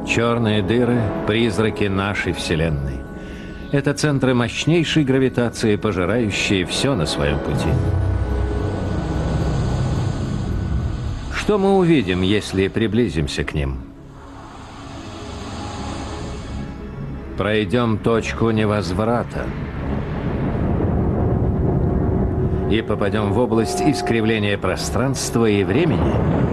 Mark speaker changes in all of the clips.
Speaker 1: Черные дыры – призраки нашей Вселенной. Это центры мощнейшей гравитации, пожирающие все на своем пути. Что мы увидим, если приблизимся к ним? Пройдем точку невозврата и попадем в область искривления пространства и времени.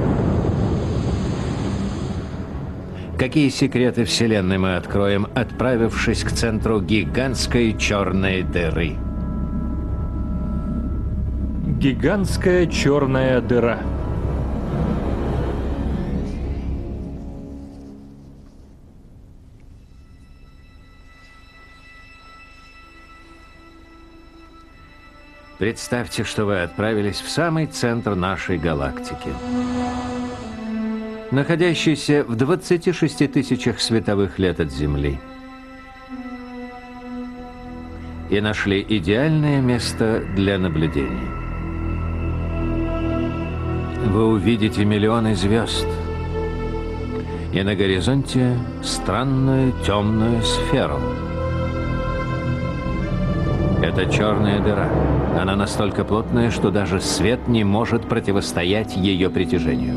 Speaker 1: Какие секреты Вселенной мы откроем, отправившись к центру гигантской черной дыры?
Speaker 2: Гигантская черная дыра.
Speaker 1: Представьте, что вы отправились в самый центр нашей галактики. Находящийся в 26 тысячах световых лет от Земли. И нашли идеальное место для наблюдений. Вы увидите миллионы звезд. И на горизонте странную темную сферу. Это черная дыра. Она настолько плотная, что даже свет не может противостоять ее притяжению.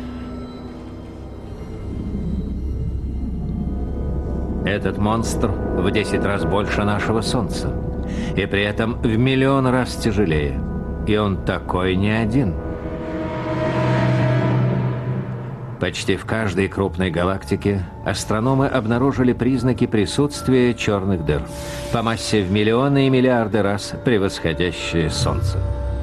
Speaker 1: Этот монстр в 10 раз больше нашего Солнца. И при этом в миллион раз тяжелее. И он такой не один. Почти в каждой крупной галактике астрономы обнаружили признаки присутствия черных дыр, по массе в миллионы и миллиарды раз превосходящие Солнце.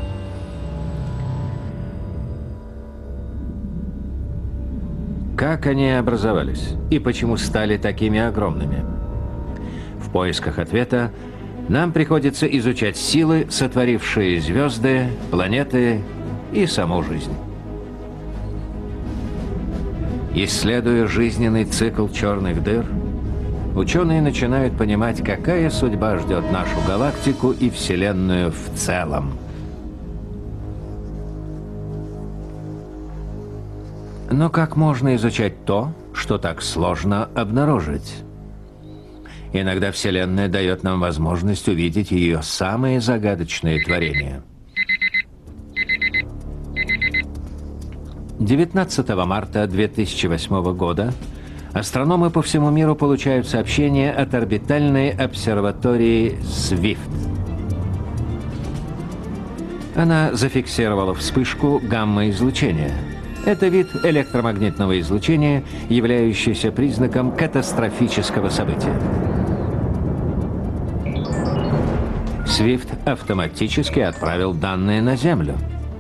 Speaker 1: Как они образовались и почему стали такими огромными? В поисках ответа нам приходится изучать силы, сотворившие звезды, планеты и саму жизнь. Исследуя жизненный цикл черных дыр, ученые начинают понимать, какая судьба ждет нашу галактику и Вселенную в целом. Но как можно изучать то, что так сложно обнаружить? Иногда Вселенная дает нам возможность увидеть ее самые загадочные творения. 19 марта 2008 года астрономы по всему миру получают сообщение от орбитальной обсерватории SWIFT. Она зафиксировала вспышку гамма-излучения. Это вид электромагнитного излучения, являющийся признаком катастрофического события. SWIFT автоматически отправил данные на Землю.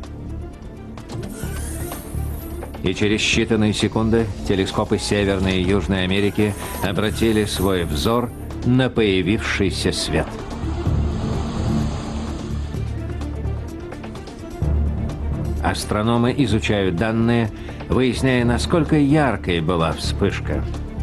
Speaker 1: И через считанные секунды телескопы Северной и Южной Америки обратили свой взор на появившийся свет. Астрономы изучают данные, выясняя, насколько яркой была вспышка.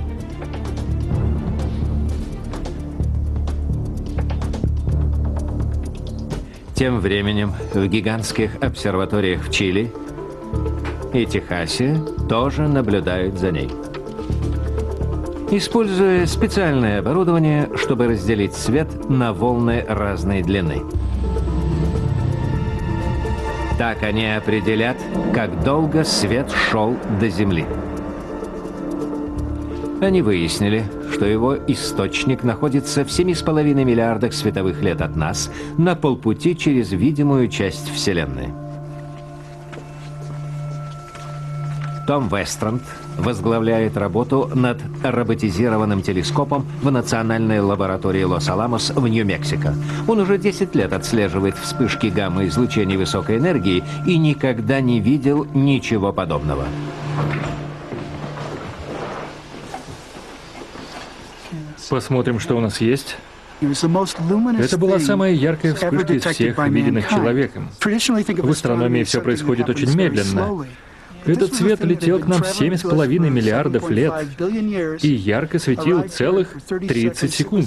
Speaker 1: Тем временем в гигантских обсерваториях в Чили и Техасе тоже наблюдают за ней. Используя специальное оборудование, чтобы разделить свет на волны разной длины. Так они определят, как долго свет шел до Земли. Они выяснили, что его источник находится в 7,5 миллиардах световых лет от нас, на полпути через видимую часть Вселенной. Том Вестранд возглавляет работу над роботизированным телескопом в Национальной лаборатории Лос-Аламос в Нью-Мексико. Он уже 10 лет отслеживает вспышки гамма-излучений высокой энергии и никогда не видел ничего подобного.
Speaker 2: Посмотрим, что у нас есть. Это была самая яркая вспышка из всех виденных человеком. В астрономии все происходит очень медленно. Этот свет летел к нам 7,5 миллиардов лет и ярко светил целых 30 секунд.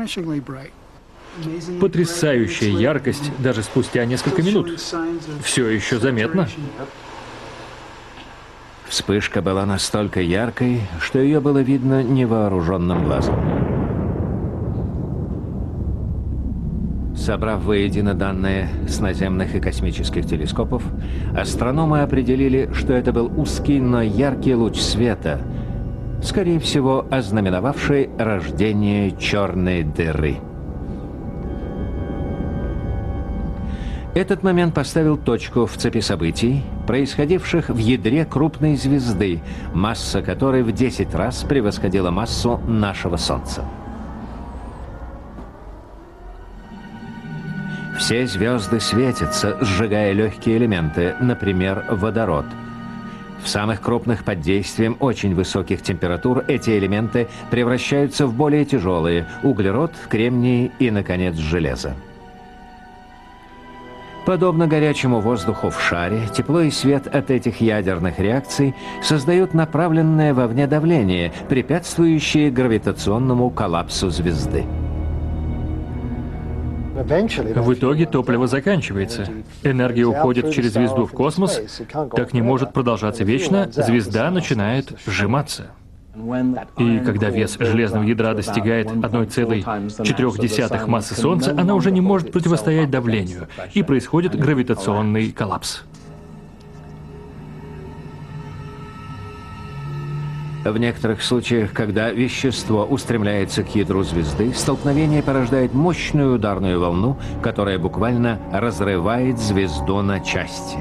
Speaker 2: Потрясающая яркость даже спустя несколько минут. Все еще заметно.
Speaker 1: Вспышка была настолько яркой, что ее было видно невооруженным глазом. Собрав воедино данные с наземных и космических телескопов, астрономы определили, что это был узкий, но яркий луч света, скорее всего, ознаменовавший рождение черной дыры. Этот момент поставил точку в цепи событий, происходивших в ядре крупной звезды, масса которой в 10 раз превосходила массу нашего Солнца. Все звезды светятся, сжигая легкие элементы, например, водород. В самых крупных под действием очень высоких температур эти элементы превращаются в более тяжелые – углерод, кремний и, наконец, железо. Подобно горячему воздуху в шаре, тепло и свет от этих ядерных реакций создают направленное вовне давление, препятствующее гравитационному коллапсу звезды.
Speaker 2: В итоге топливо заканчивается. Энергия уходит через звезду в космос, так не может продолжаться вечно, звезда начинает сжиматься. И когда вес железного ядра достигает 1,4 массы Солнца, она уже не может противостоять давлению, и происходит гравитационный коллапс.
Speaker 1: В некоторых случаях, когда вещество устремляется к ядру звезды, столкновение порождает мощную ударную волну, которая буквально разрывает звезду на части.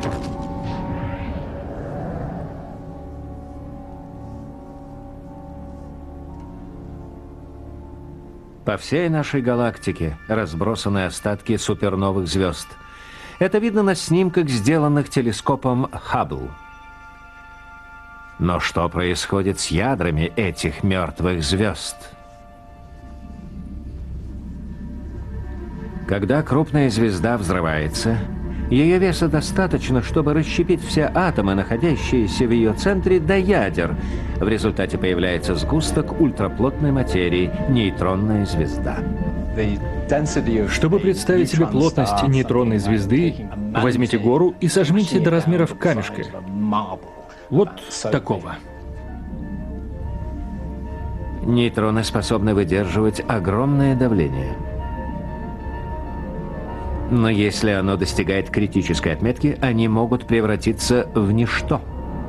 Speaker 1: По всей нашей галактике разбросаны остатки суперновых звезд. Это видно на снимках, сделанных телескопом Хаббл. Но что происходит с ядрами этих мертвых звезд? Когда крупная звезда взрывается, ее веса достаточно, чтобы расщепить все атомы, находящиеся в ее центре, до ядер. В результате появляется сгусток ультраплотной материи – нейтронная звезда.
Speaker 2: Чтобы представить себе плотность нейтронной звезды, возьмите гору и сожмите до размеров камешка. Вот такого.
Speaker 1: Нейтроны способны выдерживать огромное давление. Но если оно достигает критической отметки, они могут превратиться в ничто.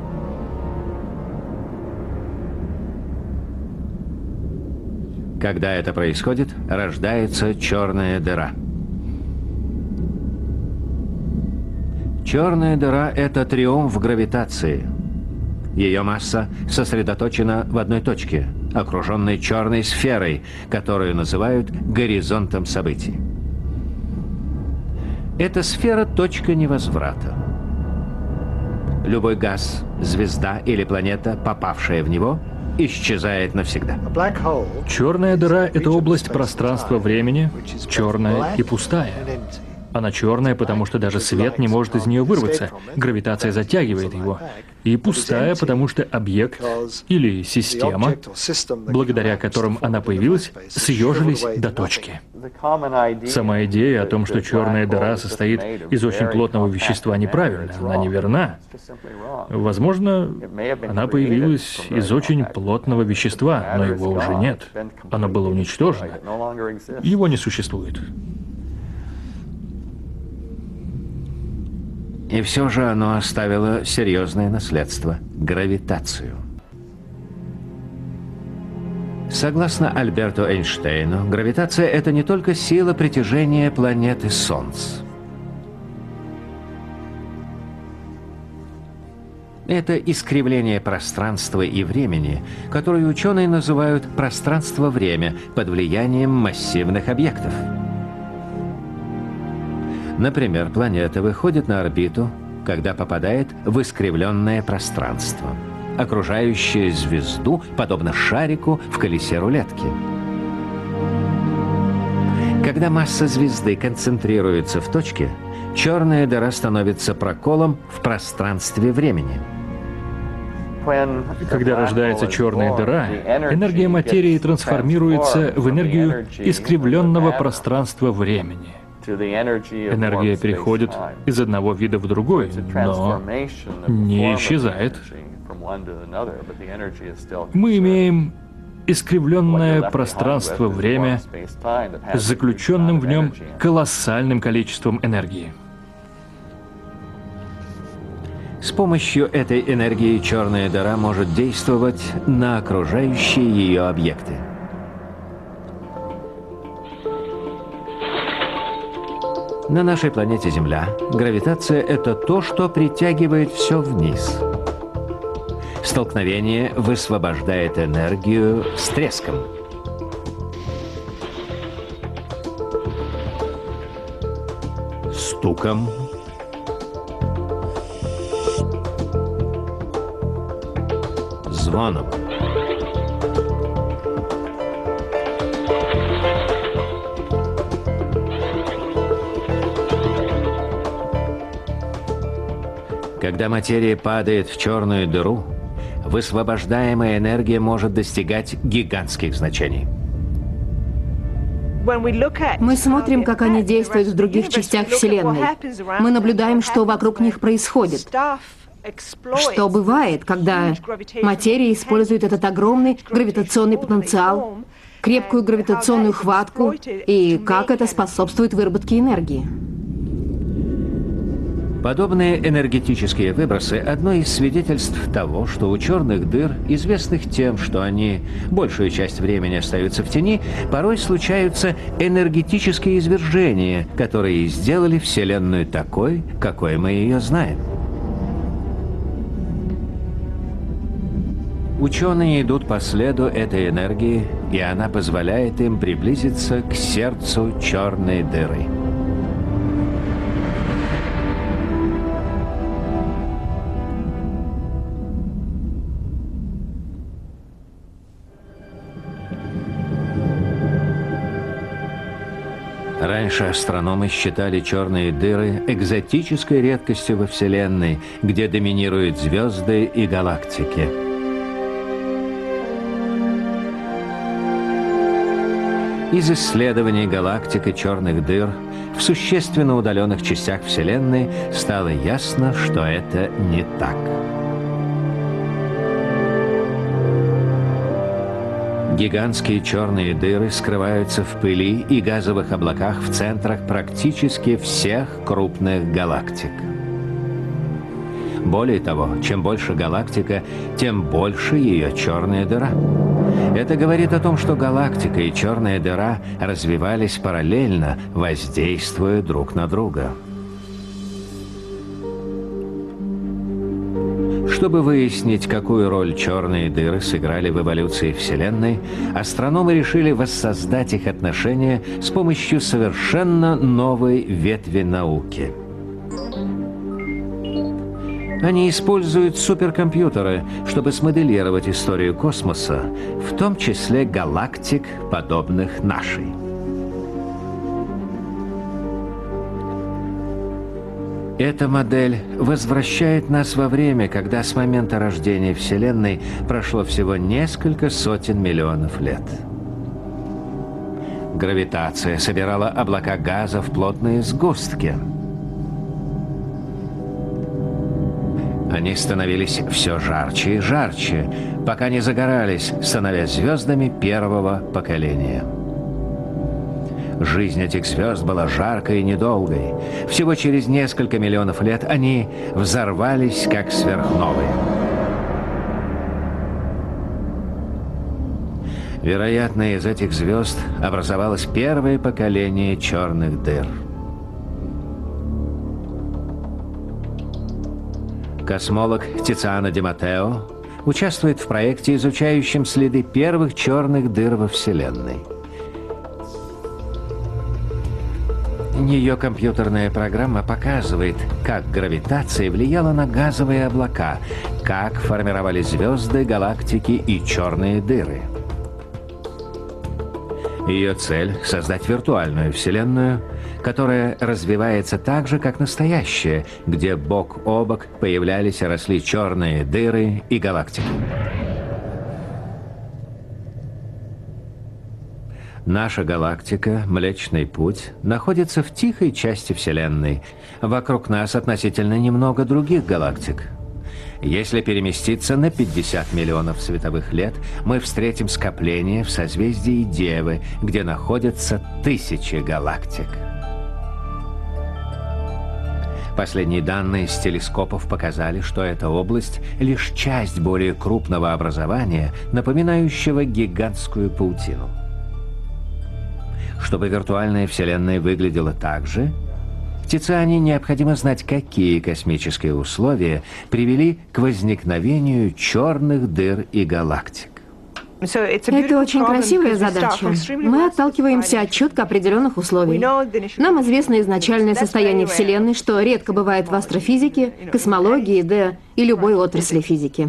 Speaker 1: Когда это происходит, рождается черная дыра. Черная дыра – это триумф гравитации. Ее масса сосредоточена в одной точке, окруженной черной сферой, которую называют горизонтом событий. Эта сфера – точка невозврата. Любой газ, звезда или планета, попавшая в него, исчезает навсегда.
Speaker 2: Черная дыра — это область пространства-времени, черная и пустая. Она черная, потому что даже свет не может из нее вырваться, гравитация затягивает его. И пустая, потому что объект или система, благодаря которым она появилась, съежились до точки. Сама идея о том, что черная дыра состоит из очень плотного вещества, неправильна, она неверна. Возможно, она появилась из очень плотного вещества, но его уже нет. Оно было уничтожено. Его не существует.
Speaker 1: И все же оно оставило серьезное наследство – гравитацию. Согласно Альберту Эйнштейну, гравитация – это не только сила притяжения планеты Солнца. Это искривление пространства и времени, которое ученые называют пространство-время под влиянием массивных объектов. Например, планета выходит на орбиту, когда попадает в искривленное пространство, окружающее звезду, подобно шарику в колесе рулетки. Когда масса звезды концентрируется в точке, черная дыра становится проколом в пространстве времени.
Speaker 2: Когда рождается черная дыра, энергия материи трансформируется в энергию искривленного пространства-времени. Энергия переходит из одного вида в другой, но не исчезает. Мы имеем искривленное пространство-время с заключенным в нем колоссальным количеством энергии.
Speaker 1: С помощью этой энергии черная дыра может действовать на окружающие ее объекты. На нашей планете Земля гравитация — это то, что притягивает все вниз. Столкновение высвобождает энергию с треском. Стуком. Звоном. Когда материя падает в черную дыру, высвобождаемая энергия может достигать гигантских значений.
Speaker 3: Мы смотрим, как они действуют в других частях Вселенной. Мы наблюдаем, что вокруг них происходит. Что бывает, когда материя использует этот огромный гравитационный потенциал, крепкую гравитационную хватку, и как это способствует выработке энергии.
Speaker 1: Подобные энергетические выбросы – одно из свидетельств того, что у черных дыр, известных тем, что они большую часть времени остаются в тени, порой случаются энергетические извержения, которые сделали Вселенную такой, какой мы ее знаем. Ученые идут по следу этой энергии, и она позволяет им приблизиться к сердцу черной дыры. Раньше астрономы считали черные дыры экзотической редкостью во Вселенной, где доминируют звезды и галактики. Из исследований галактик и черных дыр в существенно удаленных частях Вселенной стало ясно, что это не так. Гигантские черные дыры скрываются в пыли и газовых облаках в центрах практически всех крупных галактик. Более того, чем больше галактика, тем больше ее черная дыра. Это говорит о том, что галактика и черная дыра развивались параллельно, воздействуя друг на друга. Чтобы выяснить, какую роль черные дыры сыграли в эволюции Вселенной, астрономы решили воссоздать их отношения с помощью совершенно новой ветви науки. Они используют суперкомпьютеры, чтобы смоделировать историю космоса, в том числе галактик, подобных нашей. Эта модель возвращает нас во время, когда с момента рождения Вселенной прошло всего несколько сотен миллионов лет. Гравитация собирала облака газа в плотные сгустки. Они становились все жарче и жарче, пока не загорались, становясь звездами первого поколения. Жизнь этих звезд была жаркой и недолгой. Всего через несколько миллионов лет они взорвались, как сверхновые. Вероятно, из этих звезд образовалось первое поколение черных дыр. Космолог Тициано Ди Маттео участвует в проекте, изучающем следы первых черных дыр во Вселенной. Ее компьютерная программа показывает, как гравитация влияла на газовые облака, как формировались звезды, галактики и черные дыры. Ее цель — создать виртуальную Вселенную, которая развивается так же, как настоящая, где бок о бок появлялись и росли черные дыры и галактики. Наша галактика, Млечный Путь, находится в тихой части Вселенной. Вокруг нас относительно немного других галактик. Если переместиться на 50 миллионов световых лет, мы встретим скопление в созвездии Девы, где находятся тысячи галактик. Последние данные с телескопов показали, что эта область — лишь часть более крупного образования, напоминающего гигантскую паутину. Чтобы виртуальная Вселенная выглядела так же, Тициане необходимо знать, какие космические условия привели к возникновению черных дыр и галактик.
Speaker 3: Это очень красивая задача. Мы отталкиваемся от четко определенных условий. Нам известно изначальное состояние Вселенной, что редко бывает в астрофизике, космологии, да и любой отрасли физики.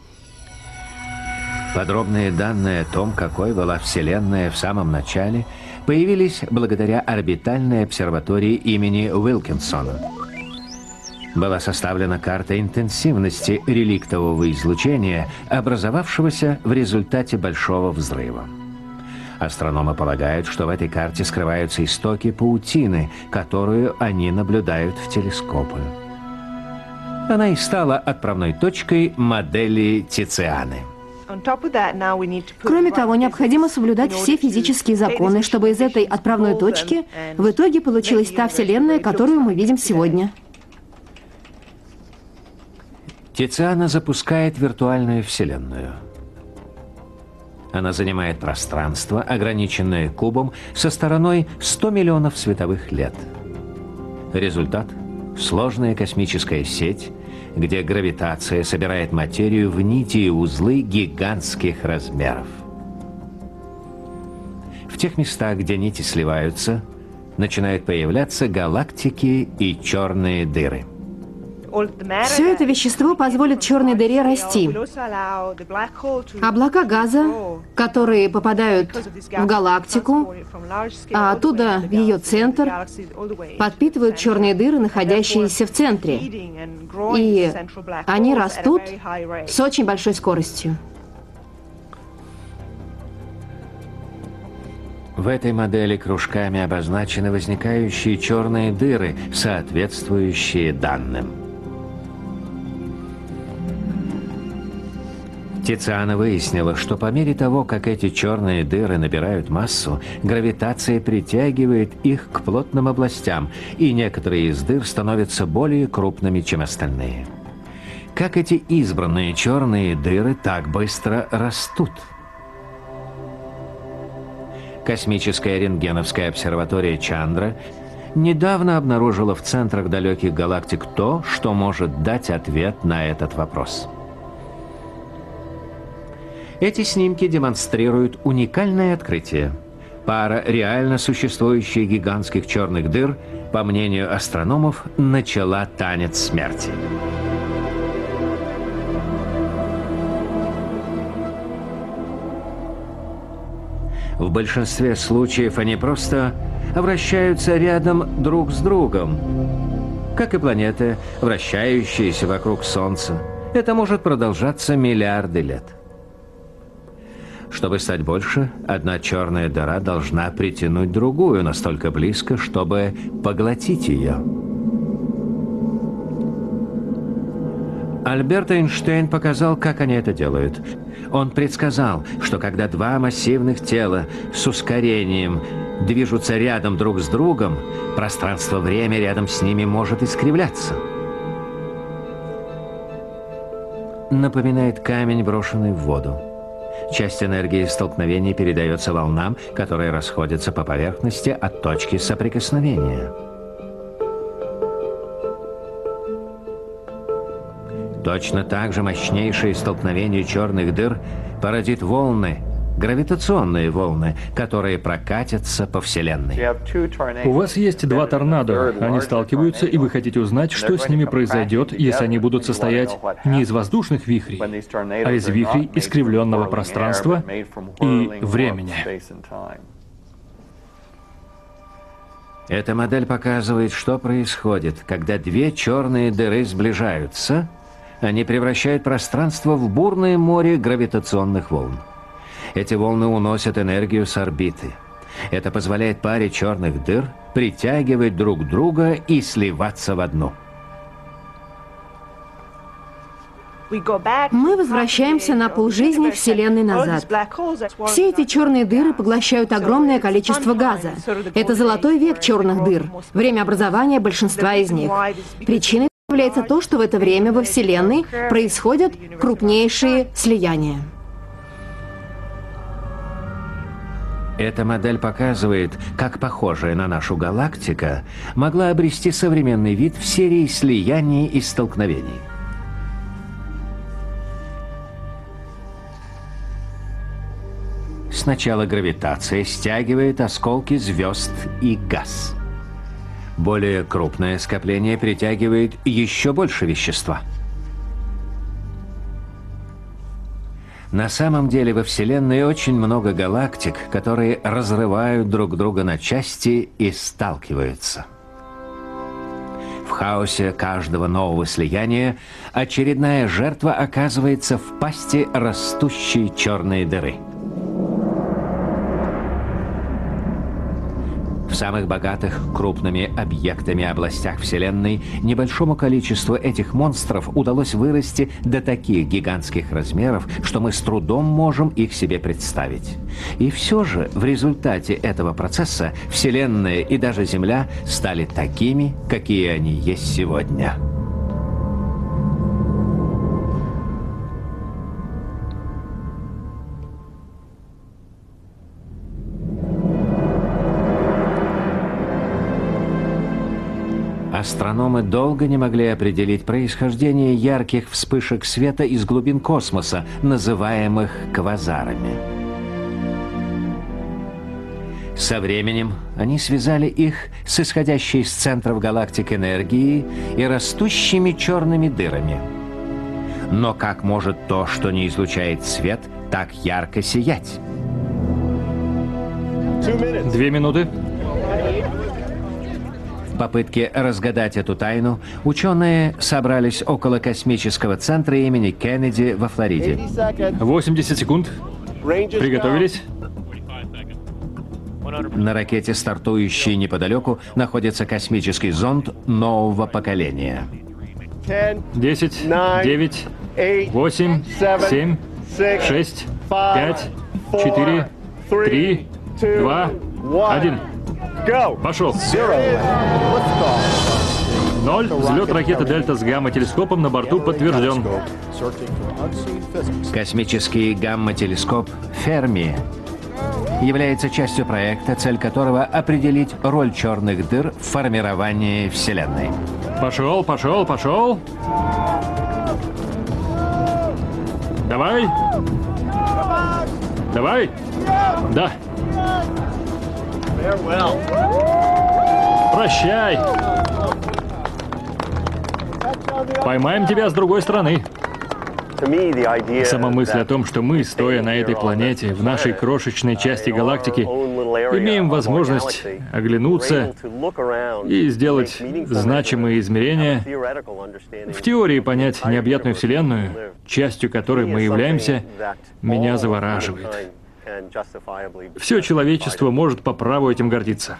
Speaker 1: Подробные данные о том, какой была Вселенная в самом начале, появились благодаря орбитальной обсерватории имени Уилкинсона. Была составлена карта интенсивности реликтового излучения, образовавшегося в результате Большого взрыва. Астрономы полагают, что в этой карте скрываются истоки паутины, которую они наблюдают в телескопы. Она и стала отправной точкой модели Тицианы.
Speaker 3: Кроме того, необходимо соблюдать все физические законы, чтобы из этой отправной точки в итоге получилась та Вселенная, которую мы видим сегодня.
Speaker 1: Тициана запускает виртуальную Вселенную. Она занимает пространство, ограниченное кубом, со стороной 100 миллионов световых лет. Результат — сложная космическая сеть, где гравитация собирает материю в нити и узлы гигантских размеров. В тех местах, где нити сливаются, начинают появляться галактики и черные дыры.
Speaker 3: Все это вещество позволит черной дыре расти. Облака газа, которые попадают в галактику, а оттуда в ее центр, подпитывают черные дыры, находящиеся в центре. И они растут с очень большой скоростью.
Speaker 1: В этой модели кружками обозначены возникающие черные дыры, соответствующие данным. Тициана выяснила, что по мере того, как эти черные дыры набирают массу, гравитация притягивает их к плотным областям, и некоторые из дыр становятся более крупными, чем остальные. Как эти избранные черные дыры так быстро растут? Космическая рентгеновская обсерватория Чандра недавно обнаружила в центрах далеких галактик то, что может дать ответ на этот вопрос. Эти снимки демонстрируют уникальное открытие. Пара реально существующих гигантских черных дыр, по мнению астрономов, начала танец смерти. В большинстве случаев они просто вращаются рядом друг с другом, как и планеты, вращающиеся вокруг Солнца. Это может продолжаться миллиарды лет. Чтобы стать больше, одна черная дыра должна притянуть другую настолько близко, чтобы поглотить ее. Альберт Эйнштейн показал, как они это делают. Он предсказал, что когда два массивных тела с ускорением движутся рядом друг с другом, пространство-время рядом с ними может искривляться. Напоминает камень, брошенный в воду. Часть энергии столкновения передается волнам, которые расходятся по поверхности от точки соприкосновения. Точно так же мощнейшее столкновение черных дыр породит волны, гравитационные волны, которые прокатятся по Вселенной.
Speaker 2: У вас есть два торнадо. Они сталкиваются, и вы хотите узнать, что с ними произойдет, если они будут состоять не из воздушных вихрей, а из вихрей искривленного пространства и времени.
Speaker 1: Эта модель показывает, что происходит, когда две черные дыры сближаются. Они превращают пространство в бурное море гравитационных волн. Эти волны уносят энергию с орбиты. Это позволяет паре черных дыр притягивать друг друга и сливаться в одну.
Speaker 3: Мы возвращаемся на полжизни Вселенной назад. Все эти черные дыры поглощают огромное количество газа. Это золотой век черных дыр, время образования большинства из них. Причиной является то, что в это время во Вселенной происходят крупнейшие слияния.
Speaker 1: Эта модель показывает, как похожая на нашу галактика могла обрести современный вид в серии слияний и столкновений. Сначала гравитация стягивает осколки звезд и газ. Более крупное скопление притягивает еще больше вещества. На самом деле во Вселенной очень много галактик, которые разрывают друг друга на части и сталкиваются. В хаосе каждого нового слияния очередная жертва оказывается в пасти растущей черной дыры. В самых богатых крупными объектами областях Вселенной небольшому количеству этих монстров удалось вырасти до таких гигантских размеров, что мы с трудом можем их себе представить. И все же в результате этого процесса Вселенная и даже Земля стали такими, какие они есть сегодня. Астрономы долго не могли определить происхождение ярких вспышек света из глубин космоса, называемых квазарами. Со временем они связали их с исходящей из центров галактик энергией и растущими черными дырами. Но как может то, что не излучает свет, так ярко сиять?
Speaker 2: 2 минуты.
Speaker 1: В попытке разгадать эту тайну ученые собрались около космического центра имени Кеннеди во Флориде.
Speaker 2: 80 секунд. Приготовились.
Speaker 1: На ракете, стартующей неподалеку, находится космический зонд нового поколения.
Speaker 2: 10, 9, 8, 7, 6, 5, 4, 3, 2, 1. Пошел. 0. Взлет ракеты «Дельта» с гамма-телескопом на борту подтвержден.
Speaker 1: Космический гамма-телескоп «Ферми» является частью проекта, цель которого — определить роль черных дыр в формировании Вселенной.
Speaker 2: Пошел, пошел, пошел. Давай. Давай. Да. Прощай. Поймаем тебя с другой стороны. Сама мысль о том, что мы, стоя на этой планете, в нашей крошечной части галактики, имеем возможность оглянуться и сделать значимые измерения, в теории понять необъятную Вселенную, частью которой мы являемся, меня завораживает. Все человечество может по праву этим гордиться.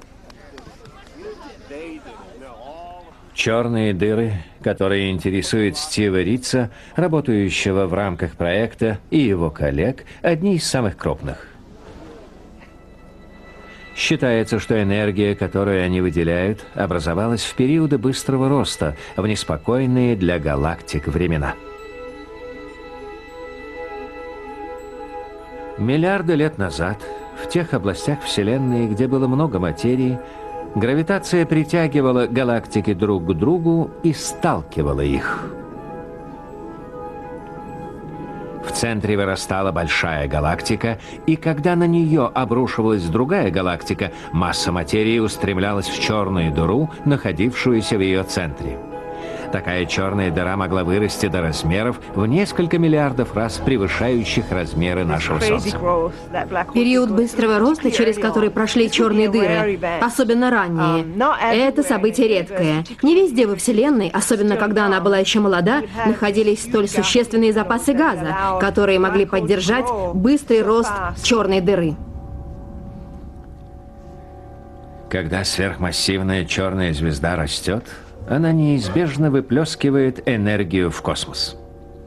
Speaker 1: Черные дыры, которые интересуют Стива Ритца, работающего в рамках проекта, и его коллег, одни из самых крупных. Считается, что энергия, которую они выделяют, образовалась в периоды быстрого роста, в неспокойные для галактик времена. Миллиарды лет назад, в тех областях Вселенной, где было много материи, гравитация притягивала галактики друг к другу и сталкивала их. В центре вырастала большая галактика, и когда на нее обрушивалась другая галактика, масса материи устремлялась в черную дыру, находившуюся в ее центре. Такая черная дыра могла вырасти до размеров в несколько миллиардов раз превышающих размеры нашего Солнца.
Speaker 3: Период быстрого роста, через который прошли черные дыры, особенно ранние, это событие редкое. Не везде во Вселенной, особенно когда она была еще молода, находились столь существенные запасы газа, которые могли поддержать быстрый рост черной дыры.
Speaker 1: Когда сверхмассивная черная звезда растет, она неизбежно выплескивает энергию в космос.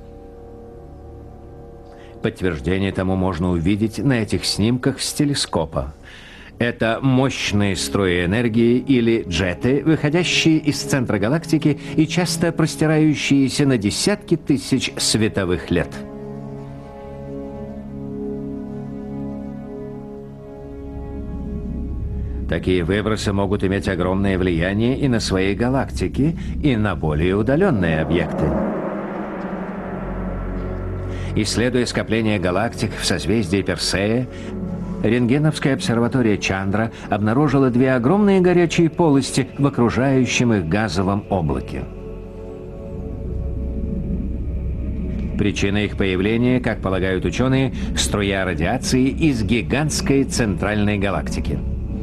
Speaker 1: Подтверждение тому можно увидеть на этих снимках с телескопа. Это мощные струи энергии или джеты, выходящие из центра галактики и часто простирающиеся на десятки тысяч световых лет. Такие выбросы могут иметь огромное влияние и на свои галактики, и на более удаленные объекты. Исследуя скопление галактик в созвездии Персея, рентгеновская обсерватория Чандра обнаружила две огромные горячие полости в окружающем их газовом облаке. Причина их появления, как полагают ученые, струя радиации из гигантской центральной галактики.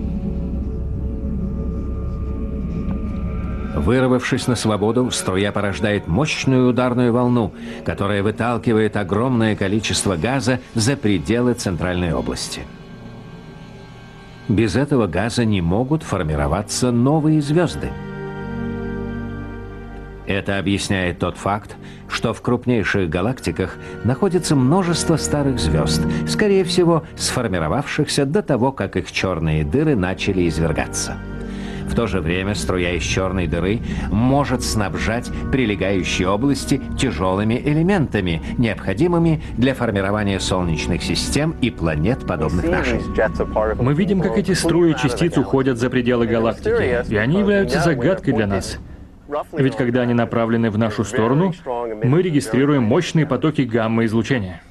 Speaker 1: Вырвавшись на свободу, струя порождает мощную ударную волну, которая выталкивает огромное количество газа за пределы центральной области. Без этого газа не могут формироваться новые звезды. Это объясняет тот факт, что в крупнейших галактиках находится множество старых звезд, скорее всего, сформировавшихся до того, как их черные дыры начали извергаться. В то же время струя из черной дыры может снабжать прилегающие области тяжелыми элементами, необходимыми для формирования солнечных систем и планет, подобных нашей.
Speaker 2: Мы видим, как эти струи частиц уходят за пределы галактики, и они являются загадкой для нас. Ведь когда они направлены в нашу сторону, мы регистрируем мощные потоки гамма-излучения.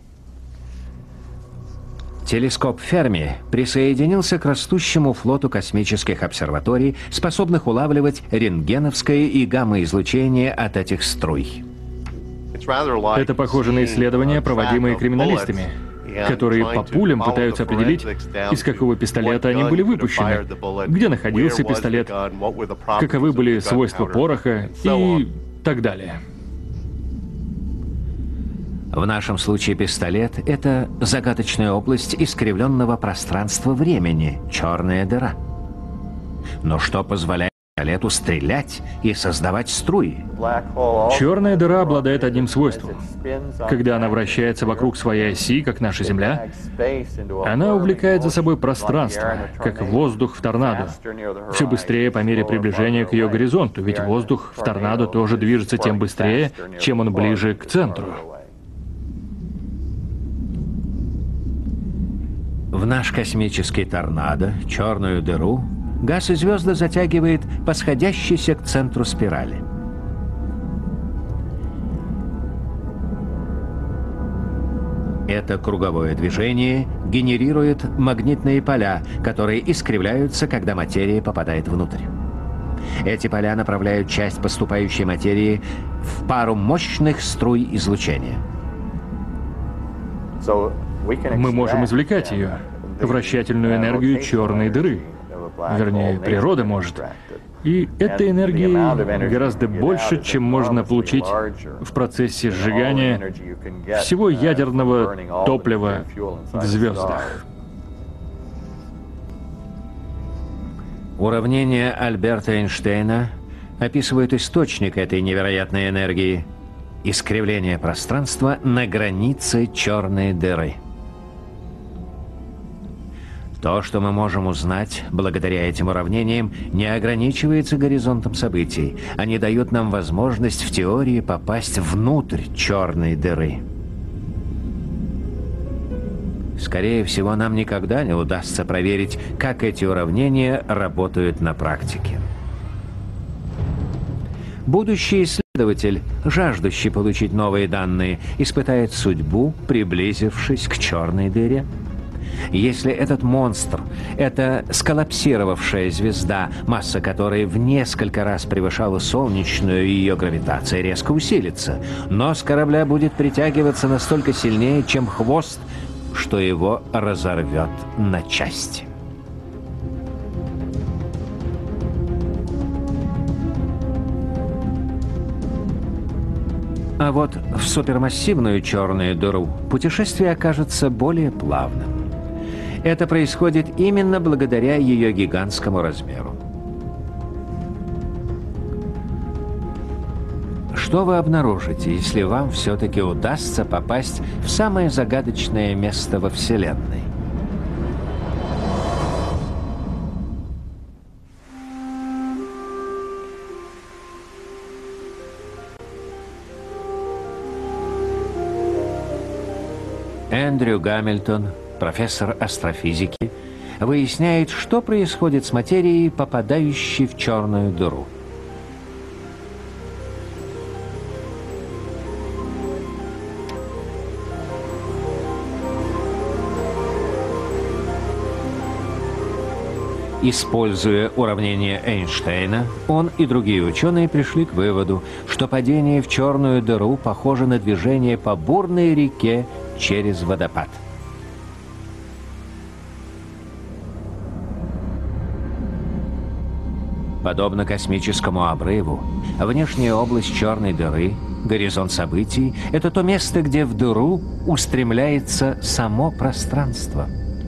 Speaker 1: Телескоп Ферми присоединился к растущему флоту космических обсерваторий, способных улавливать рентгеновское и гамма-излучение от этих струй.
Speaker 2: Это похоже на исследования, проводимые криминалистами, которые по пулям пытаются определить, из какого пистолета они были выпущены, где находился пистолет, каковы были свойства пороха и так далее.
Speaker 1: В нашем случае пистолет — это загадочная область искривленного пространства-времени, черная дыра. Но что позволяет пистолету стрелять и создавать струи?
Speaker 2: Черная дыра обладает одним свойством. Когда она вращается вокруг своей оси, как наша Земля, она увлекает за собой пространство, как воздух в торнадо. Все быстрее по мере приближения к ее горизонту, ведь воздух в торнадо тоже движется тем быстрее, чем он ближе к центру.
Speaker 1: В наш космический торнадо, черную дыру, газ и звезды затягивает по сходящейся к центру спирали. Это круговое движение генерирует магнитные поля, которые искривляются, когда материя попадает внутрь. Эти поля направляют часть поступающей материи в пару мощных струй излучения.
Speaker 2: Мы можем извлекать ее, вращательную энергию черной дыры. Вернее, природа может. И этой энергии гораздо больше, чем можно получить в процессе сжигания всего ядерного топлива в звездах.
Speaker 1: Уравнение Альберта Эйнштейна описывает источник этой невероятной энергии — искривление пространства на границе черной дыры. То, что мы можем узнать благодаря этим уравнениям, не ограничивается горизонтом событий. Они дают нам возможность в теории попасть внутрь черной дыры. Скорее всего, нам никогда не удастся проверить, как эти уравнения работают на практике. Будущий исследователь, жаждущий получить новые данные, испытает судьбу, приблизившись к черной дыре. Если этот монстр, эта сколлапсировавшая звезда, масса которой в несколько раз превышала солнечную, и ее гравитация резко усилится, нос корабля будет притягиваться настолько сильнее, чем хвост, что его разорвет на части. А вот в супермассивную черную дыру путешествие окажется более плавным. Это происходит именно благодаря ее гигантскому размеру. Что вы обнаружите, если вам все-таки удастся попасть в самое загадочное место во Вселенной? Эндрю Гамильтон, профессор астрофизики, выясняет, что происходит с материей, попадающей в черную дыру. Используя уравнение Эйнштейна, он и другие ученые пришли к выводу, что падение в черную дыру похоже на движение по бурной реке через водопад. Подобно космическому обрыву, внешняя область черной дыры, горизонт событий — это то место, где в дыру устремляется само пространство.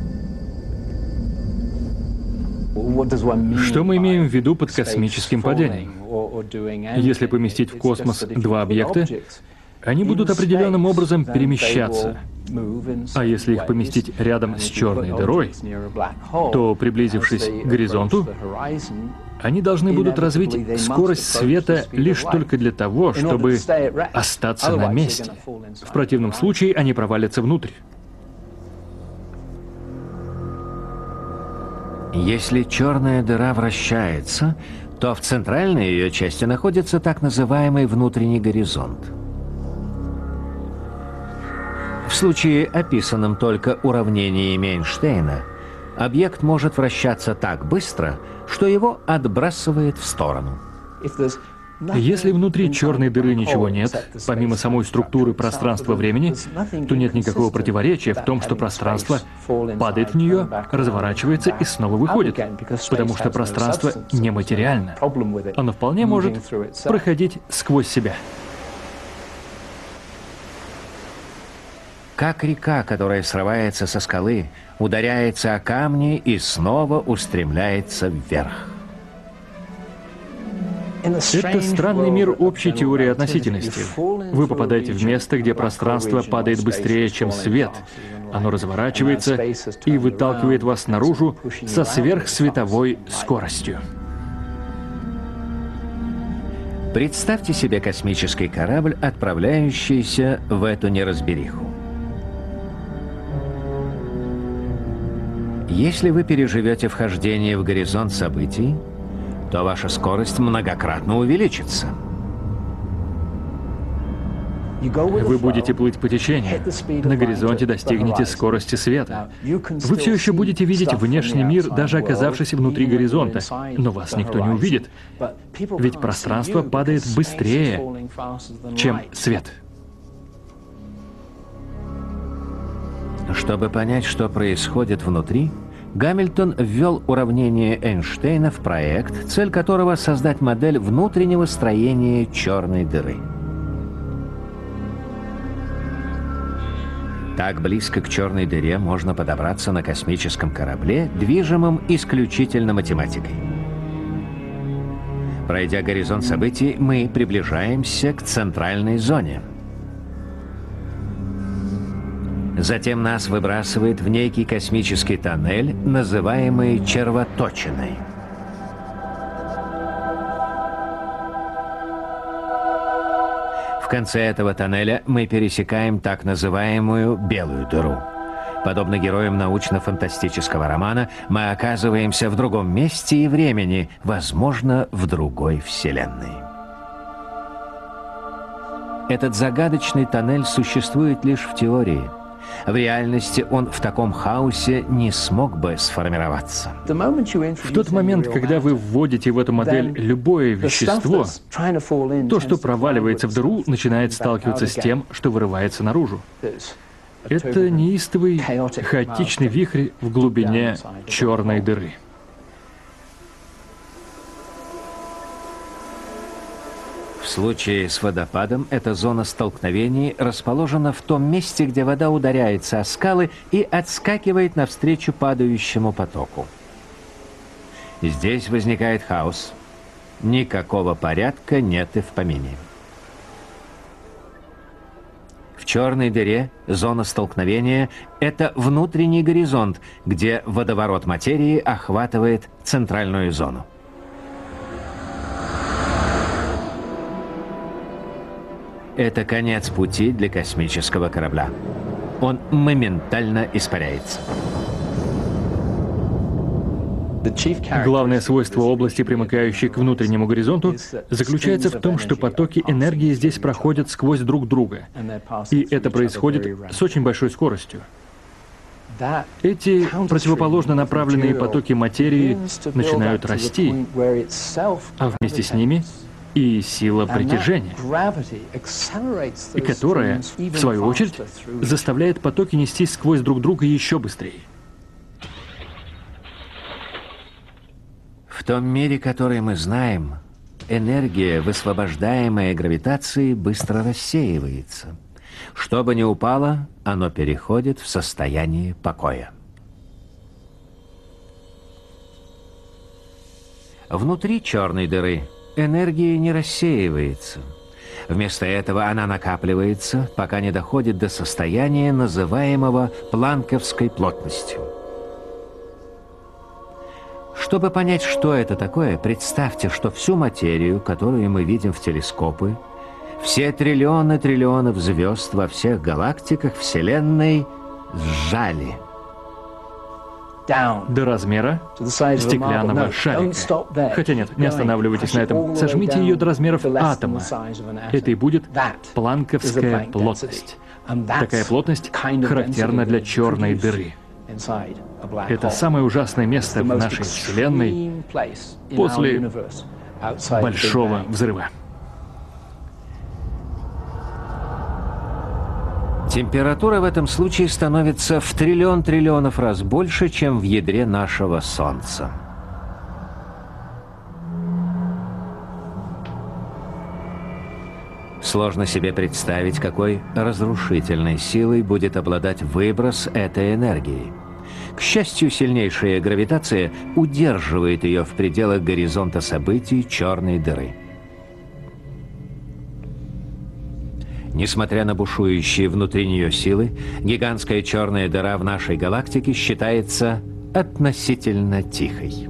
Speaker 2: Что мы имеем в виду под космическим падением? Если поместить в космос два объекта, они будут определенным образом перемещаться. А если их поместить рядом с черной дырой, то, приблизившись к горизонту, они должны будут развить скорость света лишь только для того, чтобы остаться на месте. В противном случае они провалятся внутрь.
Speaker 1: Если черная дыра вращается, то в центральной ее части находится так называемый внутренний горизонт. В случае, описанном только уравнениями Эйнштейна, объект может вращаться так быстро, что его отбрасывает в сторону.
Speaker 2: Если внутри черной дыры ничего нет, помимо самой структуры пространства-времени, то нет никакого противоречия в том, что пространство падает в нее, разворачивается и снова выходит, потому что пространство нематериально. Оно вполне может проходить сквозь себя.
Speaker 1: Как река, которая срывается со скалы, ударяется о камни и снова устремляется вверх.
Speaker 2: Это странный мир общей теории относительности. Вы попадаете в место, где пространство падает быстрее, чем свет. Оно разворачивается и выталкивает вас наружу со сверхсветовой скоростью.
Speaker 1: Представьте себе космический корабль, отправляющийся в эту неразбериху. Если вы переживете вхождение в горизонт событий, то ваша скорость многократно увеличится.
Speaker 2: Вы будете плыть по течению. На горизонте достигнете скорости света. Вы все еще будете видеть внешний мир, даже оказавшись внутри горизонта, но вас никто не увидит, ведь пространство падает быстрее, чем свет.
Speaker 1: Чтобы понять, что происходит внутри, Гамильтон ввел уравнение Эйнштейна в проект, цель которого — создать модель внутреннего строения черной дыры. Так близко к черной дыре можно подобраться на космическом корабле, движимом исключительно математикой. Пройдя горизонт событий, мы приближаемся к центральной зоне. Затем нас выбрасывает в некий космический тоннель, называемый червоточиной. В конце этого тоннеля мы пересекаем так называемую белую дыру. Подобно героям научно-фантастического романа, мы оказываемся в другом месте и времени, возможно, в другой вселенной. Этот загадочный тоннель существует лишь в теории. В реальности он в таком хаосе не смог бы сформироваться.
Speaker 2: В тот момент, когда вы вводите в эту модель любое вещество, то, что проваливается в дыру, начинает сталкиваться с тем, что вырывается наружу. Это неистовый, хаотичный вихрь в глубине черной дыры.
Speaker 1: В случае с водопадом эта зона столкновений расположена в том месте, где вода ударяется о скалы и отскакивает навстречу падающему потоку. Здесь возникает хаос. Никакого порядка нет и в помине. черной дыре зона столкновения – это внутренний горизонт, где водоворот материи охватывает центральную зону. Это конец пути для космического корабля. Он моментально испаряется.
Speaker 2: Главное свойство области, примыкающей к внутреннему горизонту, заключается в том, что потоки энергии здесь проходят сквозь друг друга. И это происходит с очень большой скоростью. Эти противоположно направленные потоки материи начинают расти, а вместе с ними и сила притяжения, и которая, в свою очередь, заставляет потоки нестись сквозь друг друга еще быстрее.
Speaker 1: В том мире, который мы знаем, энергия, высвобождаемая гравитацией, быстро рассеивается. Что бы ни упало, оно переходит в состояние покоя. Внутри черной дыры энергия не рассеивается. Вместо этого она накапливается, пока не доходит до состояния, называемого планковской плотностью. Чтобы понять, что это такое, представьте, что всю материю, которую мы видим в телескопы, все триллионы триллионов звезд во всех галактиках Вселенной сжали.
Speaker 2: До размера стеклянного шарика. Хотя нет, не останавливайтесь на этом. Сожмите ее до размеров атома. Это и будет планковская плотность. Такая плотность характерна для черной дыры. Это самое ужасное место в нашей Вселенной после Большого взрыва.
Speaker 1: Температура в этом случае становится в триллион триллионов раз больше, чем в ядре нашего Солнца. Сложно себе представить, какой разрушительной силой будет обладать выброс этой энергии. К счастью, сильнейшая гравитация удерживает ее в пределах горизонта событий черной дыры. Несмотря на бушующие внутри нее силы, гигантская черная дыра в нашей галактике считается относительно тихой.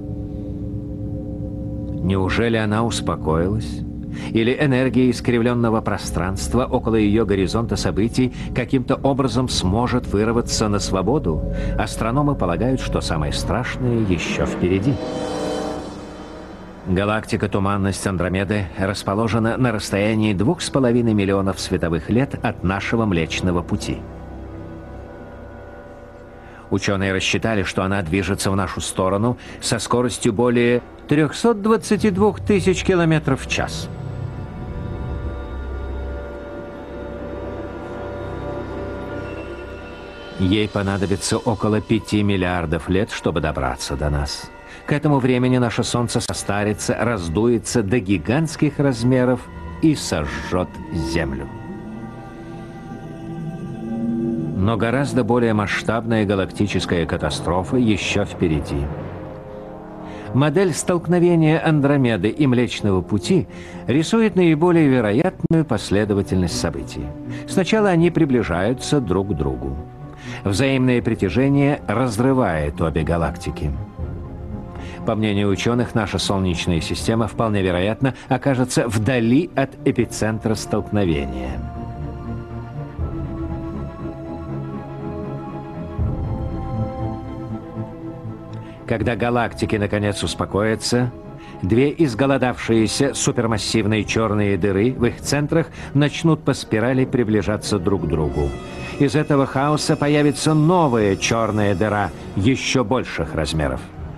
Speaker 1: Неужели она успокоилась? Или энергия искривленного пространства около ее горизонта событий каким-то образом сможет вырваться на свободу? Астрономы полагают, что самое страшное еще впереди. Галактика Туманность Андромеды расположена на расстоянии 2,5 миллионов световых лет от нашего Млечного Пути. Ученые рассчитали, что она движется в нашу сторону со скоростью более 322 тысяч километров в час. Ей понадобится около 5 миллиардов лет, чтобы добраться до нас. К этому времени наше Солнце состарится, раздуется до гигантских размеров и сожжет Землю. Но гораздо более масштабная галактическая катастрофа еще впереди. Модель столкновения Андромеды и Млечного Пути рисует наиболее вероятную последовательность событий. Сначала они приближаются друг к другу. Взаимное притяжение разрывает обе галактики. По мнению ученых, наша Солнечная система вполне вероятно окажется вдали от эпицентра столкновения. Когда галактики наконец успокоятся, две изголодавшиеся супермассивные черные дыры в их центрах начнут по спирали приближаться друг к другу. Из этого хаоса появится новая черная дыра еще больших размеров.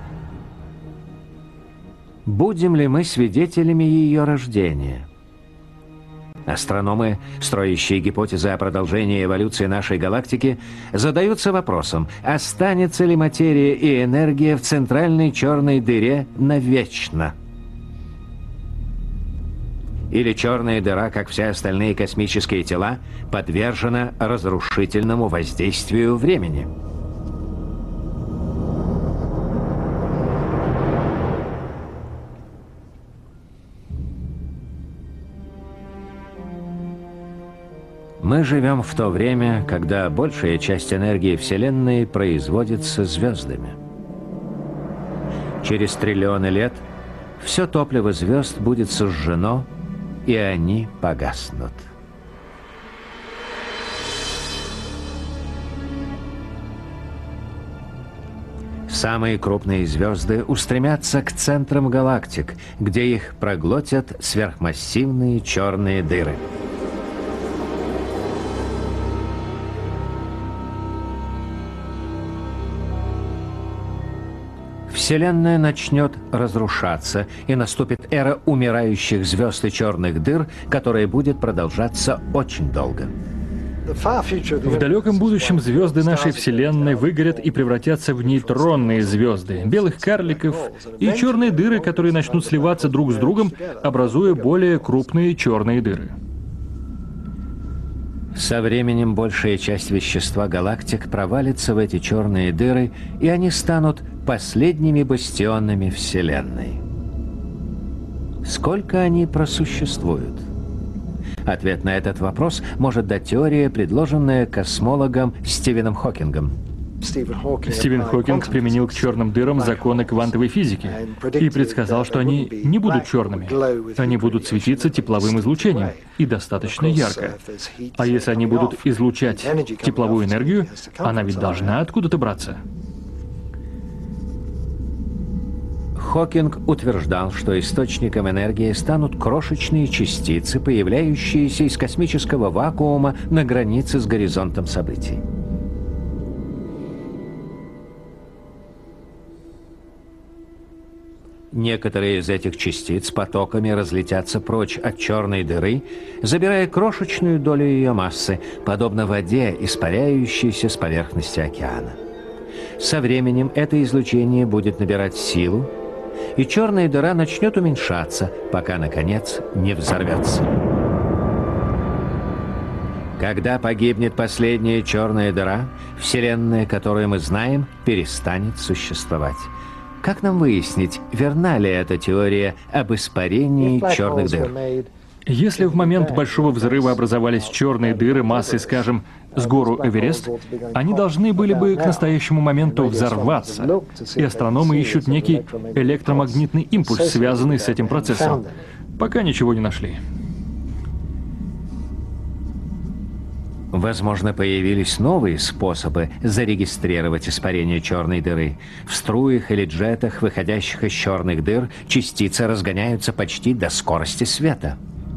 Speaker 1: Будем ли мы свидетелями ее рождения? Астрономы, строящие гипотезы о продолжении эволюции нашей галактики, задаются вопросом, останется ли материя и энергия в центральной черной дыре навечно? Или черная дыра, как все остальные космические тела, подвержена разрушительному воздействию времени? Мы живем в то время, когда большая часть энергии Вселенной производится звездами. Через триллионы лет все топливо звезд будет сожжено, и они погаснут. Самые крупные звезды устремятся к центрам галактик, где их проглотят сверхмассивные черные дыры. Вселенная начнет разрушаться, и наступит эра умирающих звезд и черных дыр, которая будет продолжаться очень долго.
Speaker 2: В далеком будущем звезды нашей Вселенной выгорят и превратятся в нейтронные звезды, белых карликов и черные дыры, которые начнут сливаться друг с другом, образуя более крупные черные дыры.
Speaker 1: Со временем большая часть вещества галактик провалится в эти черные дыры, и они станут последними бастионами Вселенной. Сколько они просуществуют? Ответ на этот вопрос может дать теория, предложенная космологом Стивеном Хокингом.
Speaker 2: Стивен Хокинг применил к черным дырам законы квантовой физики и предсказал, что они не будут черными. Они будут светиться тепловым излучением и достаточно ярко. А если они будут излучать тепловую энергию, она ведь должна откуда-то браться.
Speaker 1: Хокинг утверждал, что источником энергии станут крошечные частицы, появляющиеся из космического вакуума на границе с горизонтом событий. Некоторые из этих частиц потоками разлетятся прочь от черной дыры, забирая крошечную долю ее массы, подобно воде, испаряющейся с поверхности океана. Со временем это излучение будет набирать силу, и черная дыра начнет уменьшаться, пока, наконец, не взорвется. Когда погибнет последняя черная дыра, Вселенная, которую мы знаем, перестанет существовать. Как нам выяснить, верна ли эта теория об испарении черных дыр?
Speaker 2: Если в момент Большого взрыва образовались черные дыры массой, скажем, с гору Эверест, они должны были бы к настоящему моменту взорваться, и астрономы ищут некий электромагнитный импульс, связанный с этим процессом. Пока ничего не нашли.
Speaker 1: Возможно, появились новые способы зарегистрировать испарение черной дыры. В струях или джетах, выходящих из черных дыр, частицы разгоняются почти до скорости света.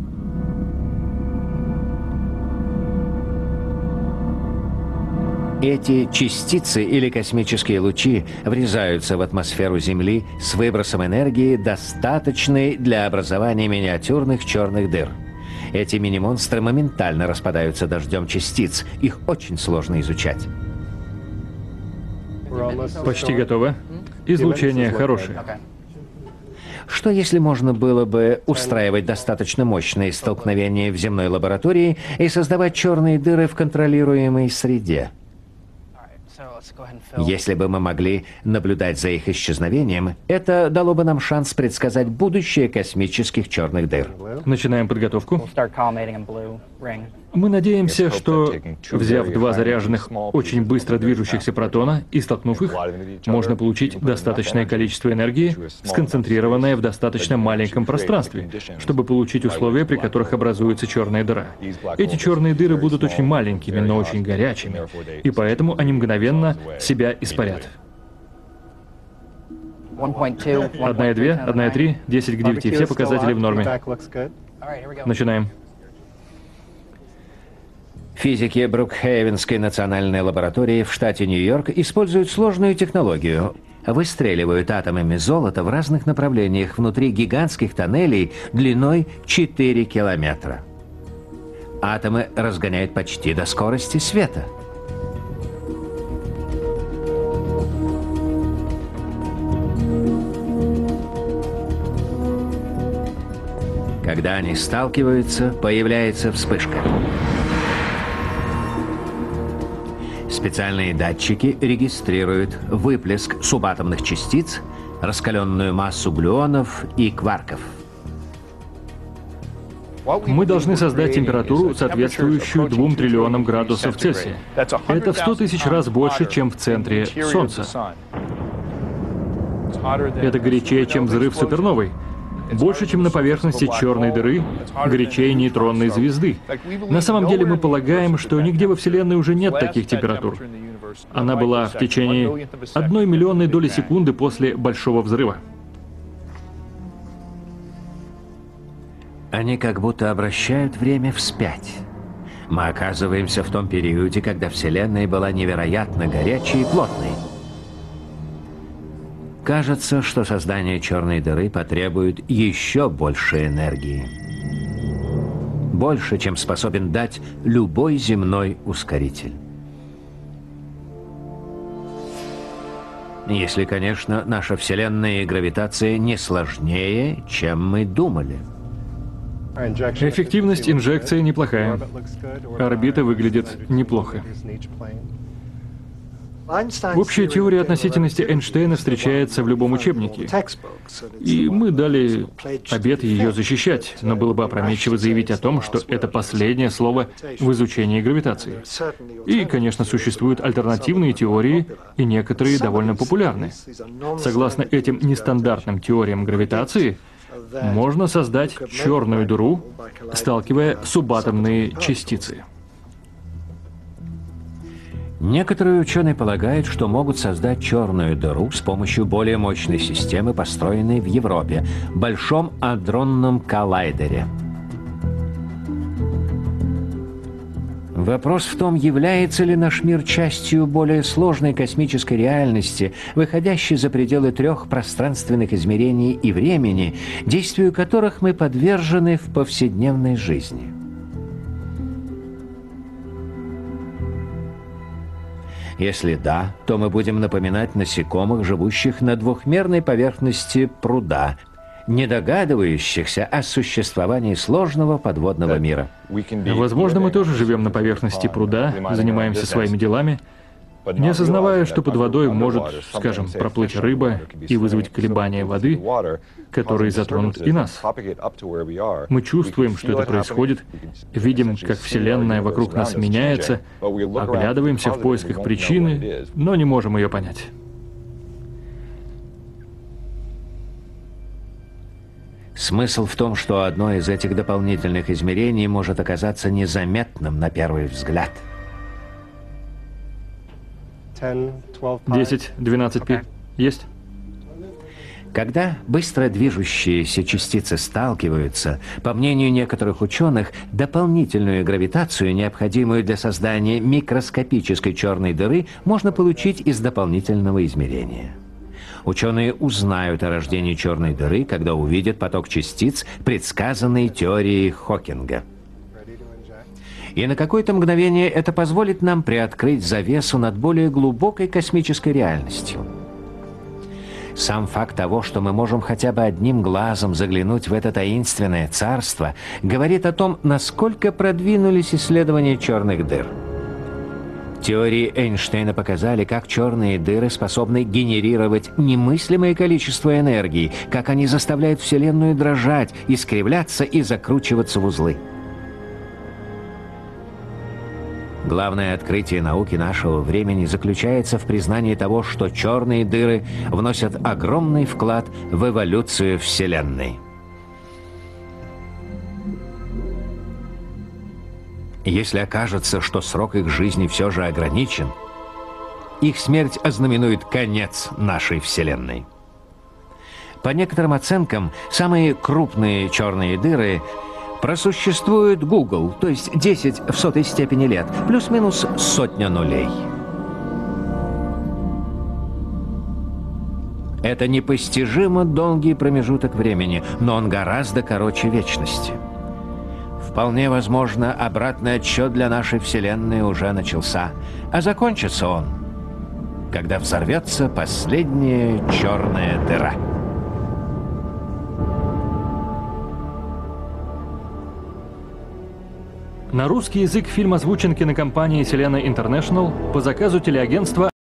Speaker 1: Эти частицы или космические лучи врезаются в атмосферу Земли с выбросом энергии, достаточной для образования миниатюрных черных дыр. Эти мини-монстры моментально распадаются дождем частиц. Их очень сложно изучать.
Speaker 2: Почти готово. Излучение хорошее.
Speaker 1: Что если можно было бы устраивать достаточно мощные столкновения в земной лаборатории и создавать черные дыры в контролируемой среде? Если бы мы могли наблюдать за их исчезновением, это дало бы нам шанс предсказать будущее космических черных дыр.
Speaker 2: Начинаем подготовку. Мы надеемся, что, взяв два заряженных, очень быстро движущихся протона и столкнув их, можно получить достаточное количество энергии, сконцентрированное в достаточно маленьком пространстве, чтобы получить условия, при которых образуется черная дыра. Эти черные дыры будут очень маленькими, но очень горячими, и поэтому они мгновенно себя испарят. 1,2, 1,3, 10 к 9. Все показатели в норме. Начинаем.
Speaker 1: Физики Брукхейвенской национальной лаборатории в штате Нью-Йорк используют сложную технологию. Выстреливают атомами золота в разных направлениях внутри гигантских тоннелей длиной 4 километра. Атомы разгоняют почти до скорости света. Когда они сталкиваются, появляется вспышка. Специальные датчики регистрируют выплеск субатомных частиц, раскаленную массу глюонов и кварков.
Speaker 2: Мы должны создать температуру, соответствующую 2 триллионам градусов Цельсия. Это в 100 тысяч раз больше, чем в центре Солнца. Это горячее, чем взрыв суперновой. Больше, чем на поверхности черной дыры, горячее нейтронной звезды. На самом деле мы полагаем, что нигде во Вселенной уже нет таких температур. Она была в течение 1 миллионной доли секунды после Большого взрыва.
Speaker 1: Они как будто обращают время вспять. Мы оказываемся в том периоде, когда Вселенная была невероятно горячей и плотной. Кажется, что создание черной дыры потребует еще больше энергии. Больше, чем способен дать любой земной ускоритель. Если, конечно, наша Вселенная и гравитация не сложнее, чем мы думали.
Speaker 2: Эффективность инжекции неплохая. Орбита выглядит неплохо. Общая теория относительности Эйнштейна встречается в любом учебнике. И мы дали обет ее защищать, но было бы опрометчиво заявить о том, что это последнее слово в изучении гравитации. И, конечно, существуют альтернативные теории, и некоторые довольно популярны. Согласно этим нестандартным теориям гравитации, можно создать черную дыру, сталкивая субатомные частицы.
Speaker 1: Некоторые ученые полагают, что могут создать черную дыру с помощью более мощной системы, построенной в Европе – Большом адронном коллайдере. Вопрос в том, является ли наш мир частью более сложной космической реальности, выходящей за пределы 3 пространственных измерений и времени, действию которых мы подвержены в повседневной жизни. Если да, то мы будем напоминать насекомых, живущих на двухмерной поверхности пруда, не догадывающихся о существовании сложного подводного мира.
Speaker 2: Возможно, мы тоже живем на поверхности пруда, занимаемся своими делами, не осознавая, что под водой может, скажем, проплыть рыба и вызвать колебания воды, которые затронут и нас. Мы чувствуем, что это происходит, видим, как Вселенная вокруг нас меняется, оглядываемся в поисках причины, но не можем ее понять.
Speaker 1: Смысл в том, что одно из этих дополнительных измерений может оказаться незаметным на первый взгляд.
Speaker 2: 10, 12 пи. Есть?
Speaker 1: Когда быстро движущиеся частицы сталкиваются, по мнению некоторых ученых, дополнительную гравитацию, необходимую для создания микроскопической черной дыры, можно получить из дополнительного измерения. Ученые узнают о рождении черной дыры, когда увидят поток частиц, предсказанный теорией Хокинга. И на какое-то мгновение это позволит нам приоткрыть завесу над более глубокой космической реальностью. Сам факт того, что мы можем хотя бы одним глазом заглянуть в это таинственное царство, говорит о том, насколько продвинулись исследования черных дыр. Теории Эйнштейна показали, как черные дыры способны генерировать немыслимое количество энергии, как они заставляют Вселенную дрожать, искривляться и закручиваться в узлы. Главное открытие науки нашего времени заключается в признании того, что черные дыры вносят огромный вклад в эволюцию Вселенной. Если окажется, что срок их жизни все же ограничен, их смерть ознаменует конец нашей Вселенной. По некоторым оценкам, самые крупные черные дыры просуществуют Google, то есть 10 в 100 степени лет, плюс-минус 100 нулей. Это непостижимо долгий промежуток времени, но он гораздо короче вечности. Вполне возможно, обратный отсчет для нашей Вселенной уже начался, а закончится он, когда взорвется последняя черная дыра.
Speaker 2: На русский язык фильм озвучен кинокомпанией Selena International по заказу телеагентства